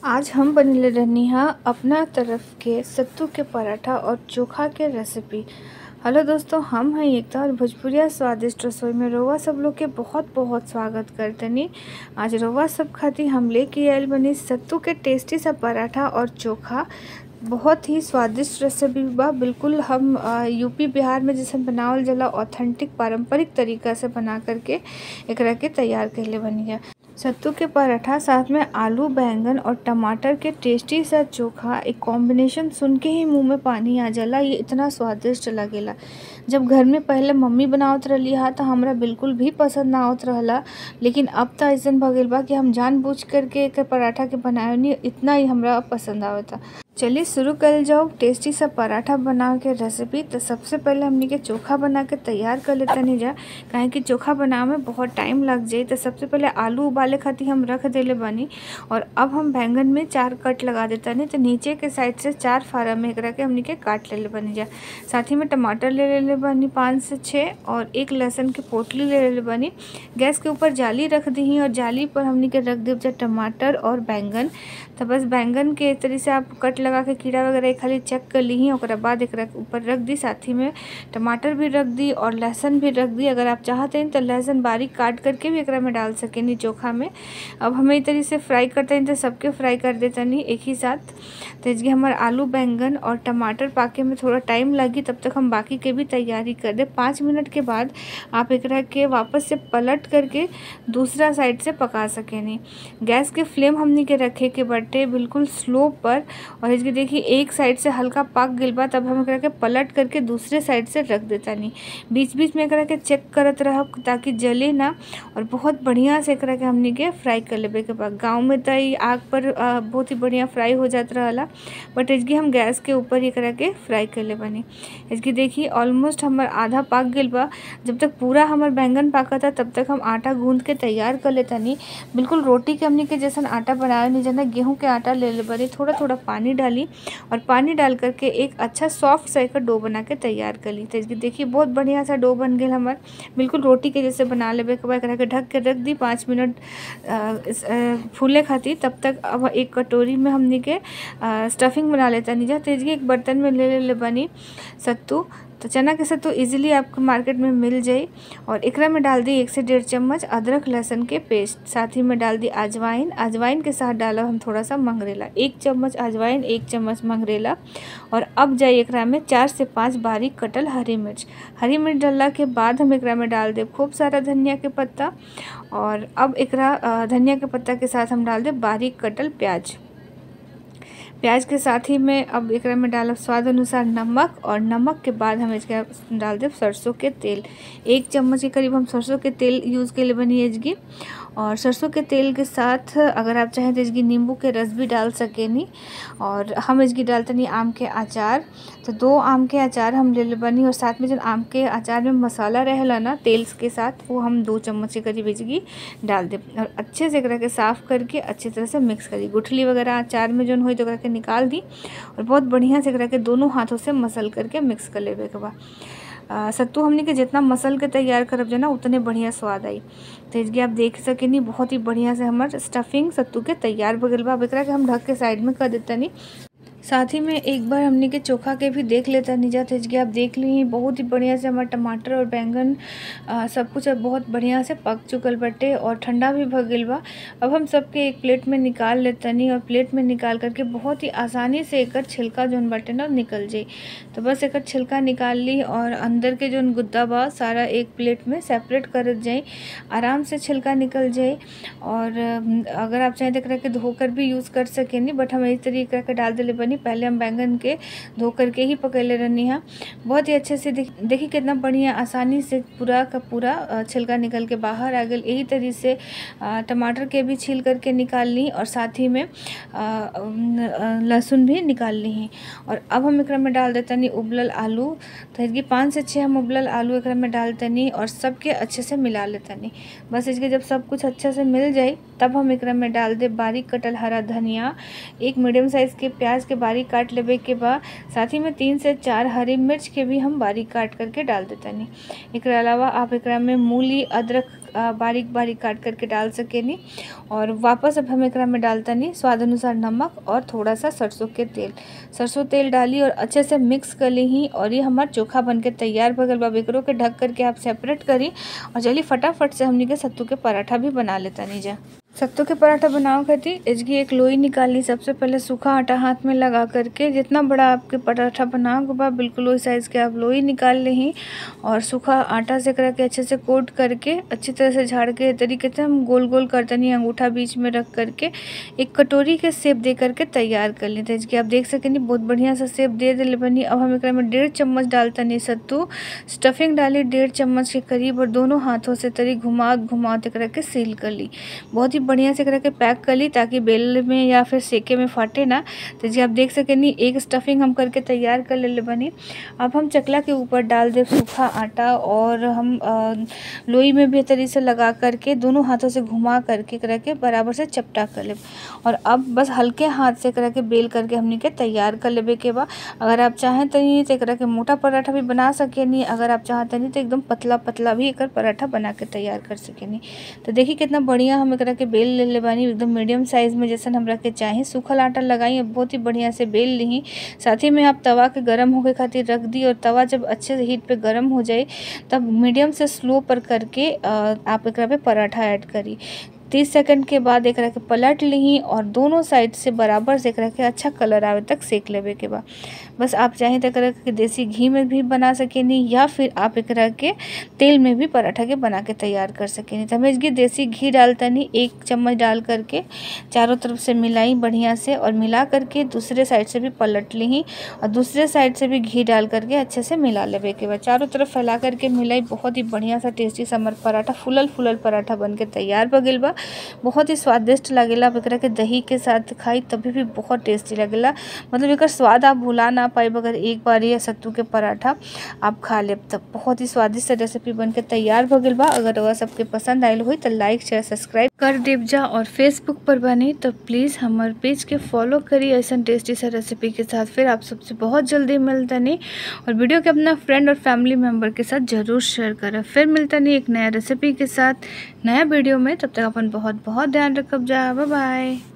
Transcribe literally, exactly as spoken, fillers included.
आज हम बनले रहनी हा अपना तरफ के सत्तू के पराठा और चोखा के रेसिपी। हेलो दोस्तों, हम हैं एकता और भोजपुरिया स्वादिष्ट रसोई में रउआ सब लोग के बहुत बहुत स्वागत करतनी। आज रउआ सब खातिर हम लेके आयल बनी सत्तू के टेस्टी सा पराठा और चोखा। बहुत ही स्वादिष्ट रेसिपी बा। बिल्कुल हम यूपी बिहार में जैसे बनावल जाला ऑथेंटिक पारंपरिक तरीका से बना करके एकरा के तैयार करले बनी है। सत्तू के पराठा साथ में आलू बैंगन और टमाटर के टेस्टी सा चोखा, एक कॉम्बिनेशन सुन के ही मुंह में पानी आ जाला। ये इतना स्वादिष्ट लगेला। जब घर में पहले मम्मी बनावत रहली हा तो हमरा बिल्कुल भी पसंद ना आवत रहला, लेकिन अब तो ऐसा भगेल बा कि हम जानबूझ करके एक पराठा के बनावनी, इतना ही हमरा पसंद आवता। चलिए शुरू कर जाओ टेस्टी सा पराठा बना के रेसिपी। तो सबसे पहले हमने के चोखा बना के तैयार कर लेते नहीं जा, काहे कि चोखा बनावे में बहुत टाइम लग जाए। तो सबसे पहले आलू उबाले खातिर हम रख देले बानी और अब हम बैंगन में चार कट लगा देता नहीं। तो नीचे के साइड से चार फारा में एक के हमने के काट ले ले बनी जा। साथ ही में टमाटर ले ले ले बनी पाँच से छः और एक लहसुन की पोटली ले ले ले बनी। गैस के ऊपर जाली रख दी और जाली पर हमने के रख दे टमाटर और बैंगन। तो बस बैंगन के तरीके से आप कट लगा के कीड़ा वगैरह खाली चेक कर ली, और बाद एक ऊपर रख दी। साथ ही में टमाटर भी रख दी और लहसुन भी रख दी। अगर आप चाहते हैं तो लहसुन बारीक काट करके भी एकरा में डाल सकेंगे चोखा में। अब हमें इस तरीके से फ्राई करते हैं तो सबके फ्राई कर देता नहीं एक ही साथ। तो इसलिए हमारे आलू बैंगन और टमाटर पाके में थोड़ा टाइम लगी, तब तक हम बाकी के भी तैयारी कर दे। पाँच मिनट के बाद आप एकरा के वापस से पलट करके दूसरा साइड से पका सकेंगे। गैस के फ्लेम हमने के रखे के बटे बिल्कुल स्लो पर, और इसके देखिए एक साइड से हल्का पक गई बा, तब हम एकरा के पलट करके दूसरे साइड से रख देता नहीं। बीच बीच में एकरा के चेक करत रह ताकि जले ना, और बहुत बढ़िया से एकरा के हमने के फ्राई कर लेबे के बाद। गाँव में तो आग पर आ, बहुत ही बढ़िया फ्राई हो जात रहला, बट इसकी हम गैस के ऊपर ही एकरा के फ्राई कर ले बनी। इसकी देखिए ऑलमोस्ट हमार आधा पक गई बा। जब तक पूरा हमार बैंगन पाका था तब तक हम आटा गूंद के तैयार कर लेता नहीं। बिल्कुल रोटी के हमने के जैसा आटा बनाया नहीं जाना, गेहूं के आटा ले ले बनी। थोड़ा थोड़ा पानी डाली और पानी डाल करके एक अच्छा सॉफ्ट सा का डो बना के तैयार कर ली। तो इसकी देखिए बहुत बढ़िया सा डो बन गया हमार, बिल्कुल रोटी के जैसे बना लेबे के बाद एकरा के ढक के रख दी पाँच मिनट फूले खातिर। तब तक अब एक कटोरी में हमने के स्टफिंग बना लेता नहीं जा। तेजी एक बर्तन में ले ले ले बनी सत्तू। तो चना के सत्तू इजीली आपको मार्केट में मिल जाए, और एकरा में डाल दी एक से डेढ़ चम्मच अदरक लहसुन के पेस्ट। साथ ही में डाल दी अजवाइन। अजवाइन के साथ डाला हम थोड़ा सा मंगरेला, एक चम्मच अजवाइन एक चम्मच मंगरेला। और अब जाए एकरा में चार से पाँच बारीक कटल हरी मिर्च। हरी मिर्च डालने के बाद हम एकरा में डाल दे खूब सारा धनिया के पत्ता, और अब एकरा धनिया के पत्ता के साथ हम डाल दे बारीक कटल प्याज। प्याज के साथ ही में अब एकरा में डालब स्वाद अनुसार नमक, और नमक के बाद हम इसका डाल दें सरसों के तेल। एक चम्मच के करीब हम सरसों के तेल यूज़ के लिए बनी है इसकी। और सरसों के तेल के साथ अगर आप चाहें तो इसकी नींबू के रस भी डाल सकेनी। और हम इसकी डालते नहीं आम के अचार। तो दो आम के अचार हम ले ले बनी, और साथ में जो आम के अचार में मसाला रहेला ना तेल के साथ, वो हम दो चम्मच के करीब इसकी डाल दे और अच्छे से एकरा के साफ़ करके अच्छी तरह से मिक्स करी। गुठली वगैरह अचार में जो हुई तो एकरा के निकाल दी, और बहुत बढ़िया से एकरा के दोनों हाथों से मसल करके मिक्स कर लेबे के बाद। सत्तू हमने के जितना मसल के तैयार करब जो ना उतने बढ़िया स्वाद आई। तो इसकी आप देख सकेनी बहुत ही बढ़िया से हमार स्टफिंग सत्तू के तैयार बगल बा। अब एकरा के हम ढक के साइड में कर देता नहीं। साथ ही में एक बार हमने के चोखा के भी देख लेता नहीं जाते। इसकी आप देख ली बहुत ही बढ़िया से हमारा टमाटर और बैंगन आ, सब कुछ अब बहुत बढ़िया से पक चुकल बटे और ठंडा भी भग गई बा। अब हम सबके एक प्लेट में निकाल लेता नहीं, और प्लेट में निकाल करके बहुत ही आसानी से एक छिलका जोन बटे ना निकल जाए। तो बस एक छिलका निकाल ली और अंदर के जो गुद्दा बा सारा एक प्लेट में सेपरेट कर जाए, आराम से छिलका निकल जाए। और अगर आप चाहें तो एकरा के धोकर भी यूज़ कर सकेंगे, बट हम इस तरीके के डाल दिले बनी। पहले हम बैंगन के धो करके ही पकड़ले रहनी है। बहुत ही अच्छे से देख देखिए कितना बढ़िया आसानी से पूरा का पूरा छिलका निकल के बाहर आ गई। यही तरीके से टमाटर के भी छील करके निकाल ली, और साथ ही में लहसुन भी निकाल ली है। और अब हम एकरा में डाल देता नहीं उबलल आलू। तो इसकी पाँच से छः हम उबलल आलू एकरा में डालते नहीं, और सबके अच्छे से मिला लेता नहीं। बस इसके जब सब कुछ अच्छे से मिल जाए तब हम एकरा में डाल दे बारीक कटल हरा धनिया, एक मीडियम साइज़ के प्याज के बारीक काट लेवे के बाद साथ ही में तीन से चार हरी मिर्च के भी हम बारीक काट करके डाल देतनी। एकरा अलावा आप एकरा में मूली अदरक बारीक बारीक काट करके डाल सकेनी। और वापस अब हम एकरा में डालतनी स्वाद अनुसार नमक और थोड़ा सा सरसों के तेल। सरसों तेल डाली और अच्छे से मिक्स कर ली ही और ये हमारा चोखा बन के तैयार भगल बा। एकरो के ढक करके आप सेपरेट करी और चलिए फटाफट से हमनी के सत्तू के पराठा भी बना लेता नहीं जा। सत्तू के पराठा बनाओ खातिर इसकी एक लोई निकाल ली। सबसे पहले सूखा आटा हाथ में लगा करके जितना बड़ा आपके पराठा बनाओ बा बिल्कुल वही साइज़ के आप लोई निकाल लें और सूखा आटा से करके अच्छे से कोट करके अच्छी तरह से झाड़ के तरीके से हम गोल गोल करतनी अंगूठा बीच में रख करके एक कटोरी के शेप दे करके तैयार कर लेते हैं। इसकी आप देख सकेंगे बहुत बढ़िया सा शेप दे दिले बनी। अब हम एक में डेढ़ चम्मच डालतनी सत्तू स्टफिंग डाली डेढ़ चम्मच के करीब और दोनों हाथों से तरी घुमा घुमा करके सील कर ली। बहुत ही बढ़िया से करके पैक कर ली ताकि बेल में या फिर सेके में फाटे ना। तो जी आप देख सकेंगे एक स्टफिंग हम करके तैयार कर ले बनी। अब हम चकला के ऊपर डाल दे सूखा आटा और हम लोई में भी तरी से लगा करके दोनों हाथों से घुमा करके करके बराबर से चपटा कर ले। और अब बस हल्के हाथ से करके बेल करके हमने के तैयार कर लेबे के बाद अगर आप चाहें तो ये तो करके मोटा पराठा भी बना सकेनी। अगर आप चाहते नहीं तो एकदम पतला पतला भी एक पराठा बना के तैयार कर सकेनी। तो देखिए कितना बढ़िया हम एक के बेल ले ले बानी एकदम मीडियम साइज में जैसा हम रखे चाहें। सूखल आटा लगाई बहुत ही बढ़िया से बेल ली। साथ ही में आप तवा के गर्म होके खातिर रख दी और तवा जब अच्छे से हीट पे गर्म हो जाए तब मीडियम से स्लो पर करके आप एक पे पराठा ऐड करी। तीस सेकंड के बाद एक के पलट ली और दोनों साइड से बराबर से एक के अच्छा कलर आवे तक सेक लेवे के बाद बस आप चाहें तो कर के देसी घी में भी बना सकेनी या फिर आप एक के तेल में भी पराठा के बना के तैयार कर सकेनी। तो हमें इसकी देसी घी डालता नहीं एक चम्मच डाल करके चारों तरफ से मिलाई बढ़िया से और मिला करके दूसरे साइड से भी पलट ली और दूसरे साइड से भी घी डाल करके अच्छे से मिला लेवे के बाद चारों तरफ फैला करके मिलाई। बहुत ही बढ़िया सा टेस्टी समर पराठा फुलल फुलल पराठा बन के तैयार हो गइल बा। बहुत ही स्वादिष्ट लगेला। आप एकरा के दही के साथ खाई तभी भी बहुत टेस्टी लगेला। मतलब एक स्वाद आप भुला ना पाए अगर एक बार ये सत्तू के पराठा आप खा ले तब। बहुत ही स्वादिष्ट रेसिपी बन के तैयार हो गइल बा। अगर वह सबके पसंद आयल हुई तो लाइक शेयर सब्सक्राइब कर देव जा और फेसबुक पर बनी तो प्लीज़ हमारे पेज के फॉलो करिए ऐसा टेस्टी सा रेसिपी के साथ। फिर आप सबसे बहुत जल्दी मिलता नहीं और वीडियो के अपना फ्रेंड और फैमिली मेम्बर के साथ ज़रूर शेयर करें। फिर मिलता नहीं एक नया रेसिपी के साथ नया वीडियो में। तब तक अपन बहुत बहुत ध्यान रखब जा। Bye by.